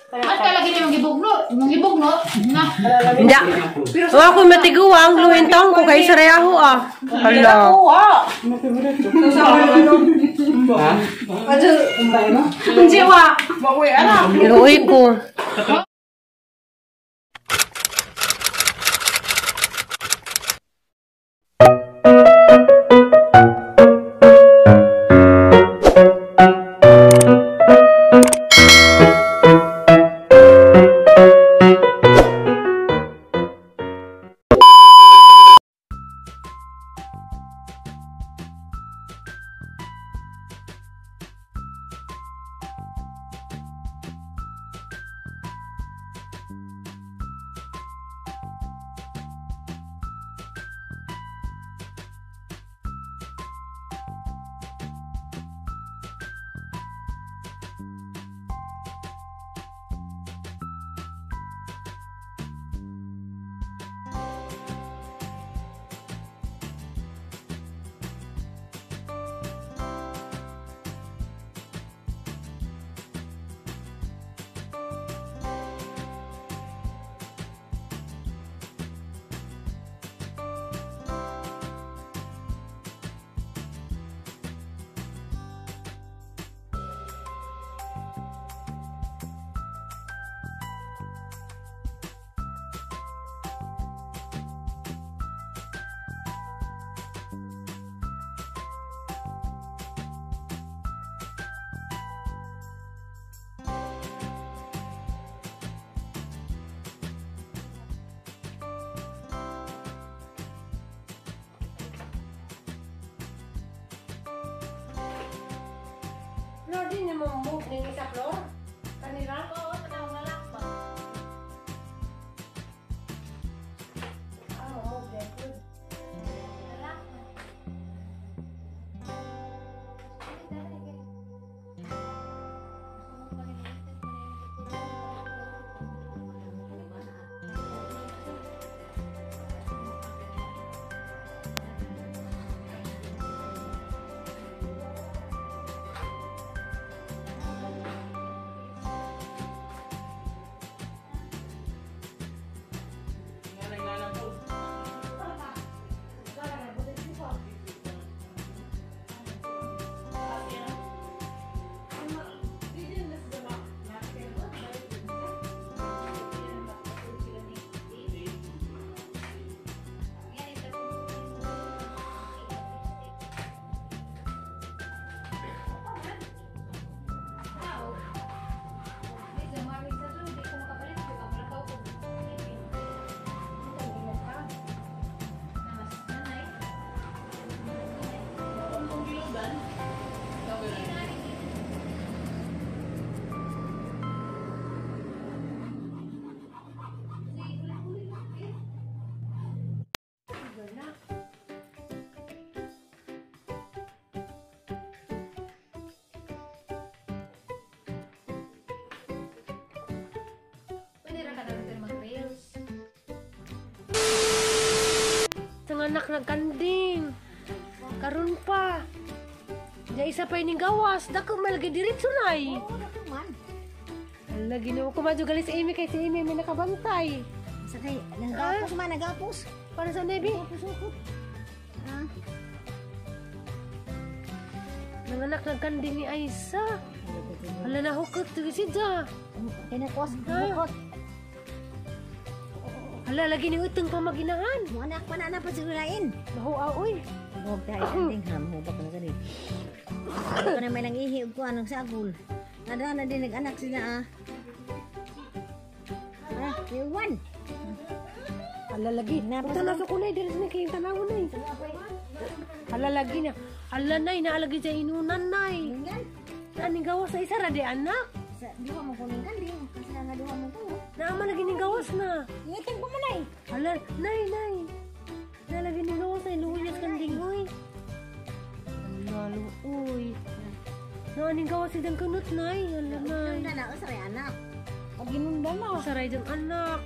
At talaga na yung gibugno. Na. Hindi. Ako matiguang, luwin taong ko kay Sarayaho ah. Hala. Jiwa. Bakuy, anak. Iruoy ko. Lord, din mo move din sa floor? Kanila? Oo, nakamalak ba? Oo, okay, good. Malak na. Anak nagkanding. Karon pa. Ya isa pa ining gawas. Dako malagi diretso nay. Oo, dako man. Lagi na ko madyo gali sa Amy kay si Amy may nakabantay. Sakay, nagapos man, nagapos. Para sa Nebi. Nagapos. Ah, Nanganak nagkanding ni Aisa. Hala na hukot to si Ja. kinakos, Ha? kinakos. Hala lagi ni utang pa maginahan. Mo anak pa na pa sigurain. Baho oy. Huwag tayo kanding ham, hubak na gani. Ako na may nangihi ko anong sagol. Nada na din nag-anak sila ah. Ah, iwan. Hala lagi. Punta na sa kulay diri sa kay tanawon nay. Hala lagi na. Hala nay naalagi sa inunan nay. Yan. Aning gawas sa isa ra di anak. Sa duha mo kuning kanding, kasi nga duha mo ko. Naama lagi ni gawas na. Ngiting ko man ay. Hala, nay. Nalagi ni gawas ay luwiyas kanding oy. Hala, uy. Naaning gawas si kunot nay. Hala nay. Nanda na usay anak. Pag ginunda na. Saray dyan anak.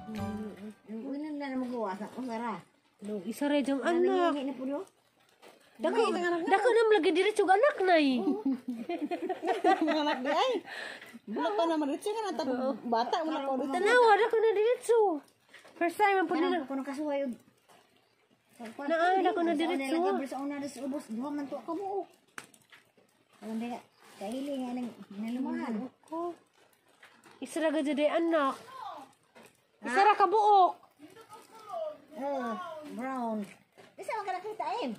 Yung ulan na magawa sa usara. Isaray dyan anak. Nangihi na po do. Dako na lagi diri juga anak nay. Anak dia ay. Bulak pa naman ito ka na bata mo na ko dito. Tanawa dako na diretso. First time ang Ano na. ko kasuway. Naay dako na diretso. Sa una sa ubos, duha man to ka mo. Alam ba kaili nga nang nalumahan. Ko. Isra ga jud anak. Isra ka buok. Brown. Isa man ka nakita eh.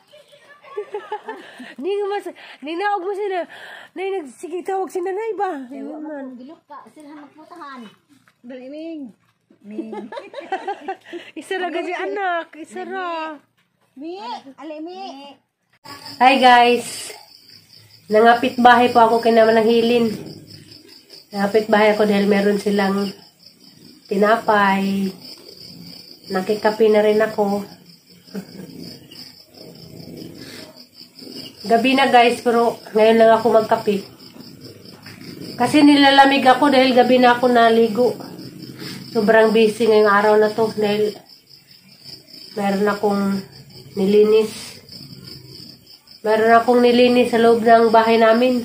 Ni naog mo sila. Nay nagsige tawag si nanay ba? Man, gilok ka sila magputahan. Daliming. Ming. Isra ga jud anak. Isra. Mi, alimi. Hi guys. Nangapit bahay po ako kay naman ng Hilin. Nangapit bahay ako dahil meron silang tinapay. Nakikapi na rin ako. Gabi na guys, pero ngayon lang ako magkapi. Kasi nilalamig ako dahil gabi na ako naligo. Sobrang busy ngayong araw na to dahil meron akong nilinis. Meron akong nilinis sa loob ng bahay namin.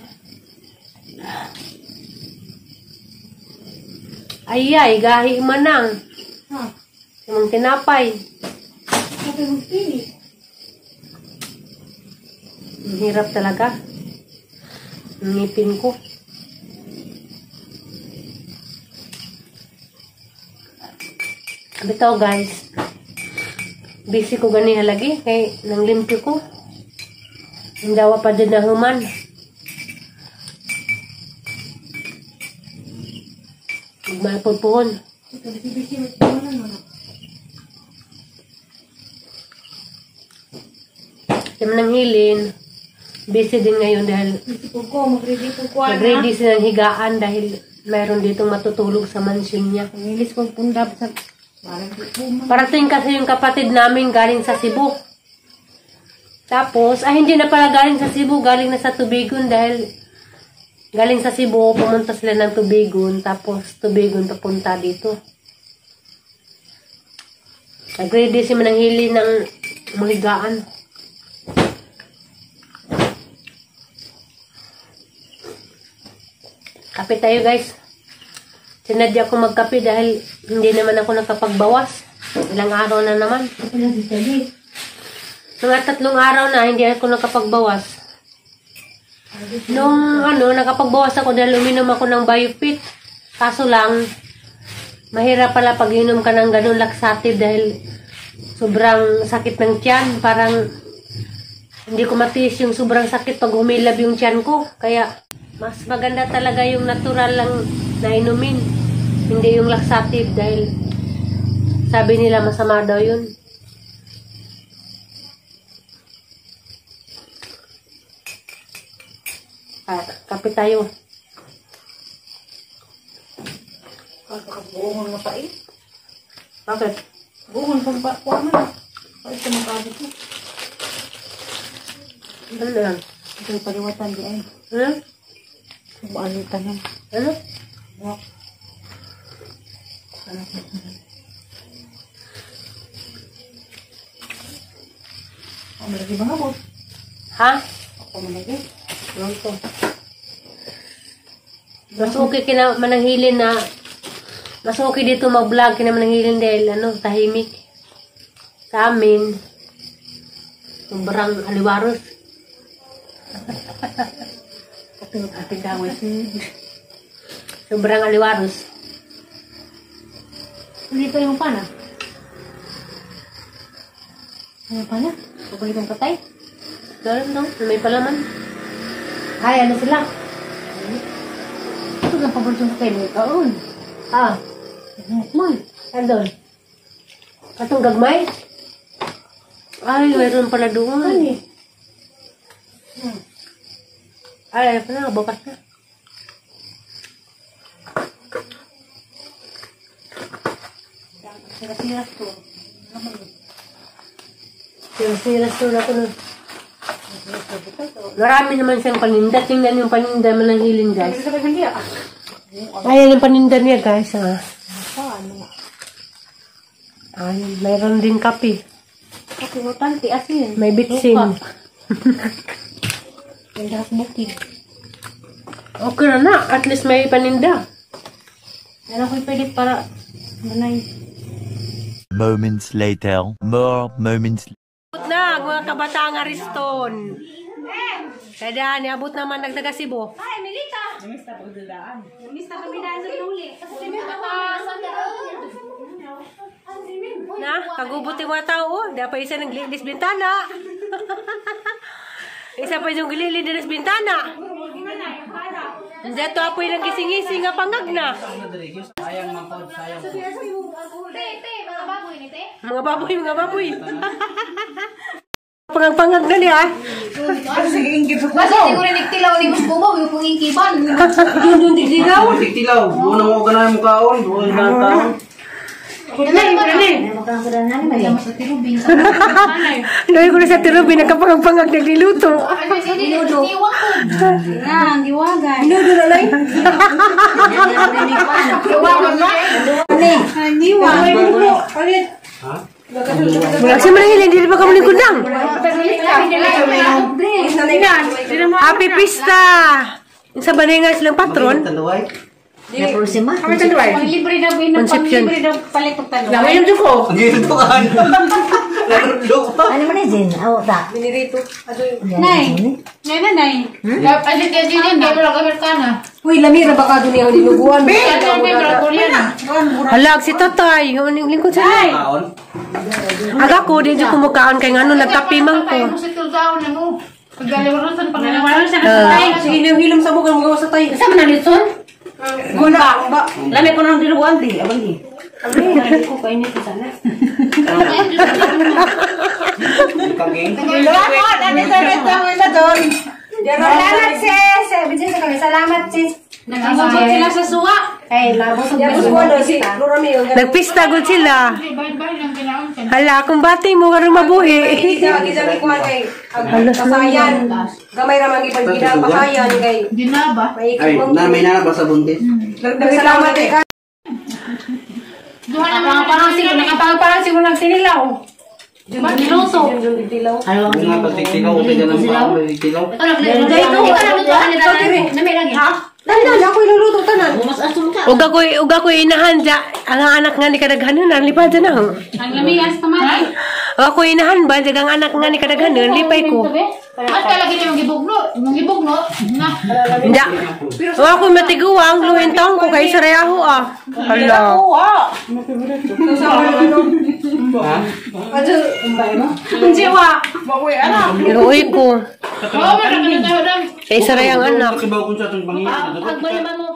Ayay, gahi manang. Yung tinapay. Ang hirap talaga. Ang ngipin ko. Bitaw guys. Busy ko gani halagi. Kaya nang limpyo ko. Ang dawa pa dyan na human. Magmapulpuhon. Sa manang Hilin. Busy din ngayon dahil mag-ready sila ng higaan dahil mayroon ditong matutulog sa mansion niya. Parating kasi yung kapatid namin galing sa Cebu. Tapos, hindi na pala galing sa Cebu, galing na sa Tubigon dahil galing sa Cebu, pumunta sila ng Tubigon, tapos Tubigon papunta dito. Nag-ready si Manang Hilin ng mahigaan. Kape tayo guys. Sinadya ko magkape dahil hindi naman ako nakapagbawas. Ilang araw na naman. Mga 3 araw na hindi ako nakapagbawas. Nung nakapagbawas ako dahil uminom ako ng Biofit. Kaso lang, mahirap pala pag inom ka ng ganun laxative dahil sobrang sakit ng tiyan. Parang hindi ko matiis yung sobrang sakit pag humilab yung tiyan ko. Kaya mas maganda talaga yung natural lang na inumin. Hindi yung laxative dahil sabi nila masama daw yun. Kape tayo. Buhon mo pa eh. Bakit? Buhon pang kuha mo na. Ay, ito magkabit mo. Ano lang? Ito yung paliwatan di ay. Ano? Bualitan yan. Ano? Buwak. Ako malagi ba nga Ha? Ako malagi. Ganito. Mas okay kina Manang Hilin na mas okay dito mag-vlog kina Manang Hilin dahil tahimik. Sa amin sobrang aliwaros. Ating gawin si Sobrang aliwaros. dito yung pana. Ano pana? Pabalik ang patay? Dalam no? May palaman. Ay, ano sila? Ito lang pabalik ang patay mo kaon. Ah, Moy. andon. Katong gagmay? Ay, mayroon pala doon. Ay, pala, bakas na. Sira-sira to. Siras to na ko nun. Marami naman siyang paninda. Tingnan yung paninda Manang Hilin, guys. Ayan yung paninda niya, guys. Ay, mayroon din kape. Kapimutan, tiasin. May bitsin. Ang dakas bukid. Okay na. At least may paninda. Yan ako'y pwede para manay. Moments later. More moments later. Abot na, mga kabataang Ariston. Kada, niabot naman nagdagasibo. Ay, Melita. Namista kami daan sa uli. Kasi Na, kagubuti mga tao. Di pa isa ng glilis bintana. Isa pa yung gililid na bintana. Diyan to apoy ng gising-gising nga pangag na. mga baboy ni te. Mga baboy. Pangag-pangag na niya. Kasi siguro nagtilaw ni Mas Bubaw, yung pangingkiban. Doon digdigaw. Tilaw, doon ang mga ganang mukhaon, doon ang taon. Mas sa tirubing. Loy ko na sa tirubi, nagkapangag-pangag nagliluto. Ano si Dinudo? Nga, giwagan. Inudo na loy. Giwagan ba? Ulit. Kasi manahilin, hindi ba kamo lingkundang? Happy Pista! Sa banay nga silang patron. Ya próxima. Libre na Conception. libre na palitok talo. Ngayon ko. Ang ginto ka. Narulog pa. Ano man din? Aw ta. Binirito. Nay. Nay na nay. Alit ka din yan, dahil wala ka na. Uy, lamira baka doon yung dinuguan. Korean. Halag si tatay. Yung lingkod sa nay. Taon. Aga ko, din ko mukhaan kay nga ano, nagkapimang ko. Kung sa tuldaon na mo. Pagdaliwaran pa na siya Sige, hilom sa buka, magawa sa tayo. Saan na litson? Gunda, ba? Lami ko nang dinuguan di, abang di. Hindi ko kainit sa sana. Kaging. Salamat, sis. Bijin sa kami. Salamat, sis. Nagpapagod sila sa suwa. Ay, labos ang nagpista gud sila. Bahay lang kailangan ka. Hala, kung bati mo nga mabuhi. Kasayan. Gamay ramang ipagkita pasayan kay. Di na ba? Ay, may nanaba sa buntis. Salamat kay. Duha na mga parangsi, nakapangaparangsi mo nagsinilaw. Diba, niluto? Kung nga pagtikilaw, okay ka ng pagtikilaw. Ito, ikaw nagluto ka nila na. Nami lagi. Ha? Dali, ako iluluto tanan. Uga ko inahanda. Ang anak nga ni kadaghanon, ang lipad na ho. Ang lamiyas naman. Ako inahan ba, ang anak nga ni kadaghanon, lipay ko. At talagi niya magibugno. Na. Hindi. Ako matiguang, luwin taong ko kay Sarayaho ah. Hala. Ha? Ang jiwa. Bakoy, anak. Iruoy ko. Oo, meron ka na tayo dam. Kay Sarayang anak. Kibaw ko sa itong pangingin. Pag malaman mo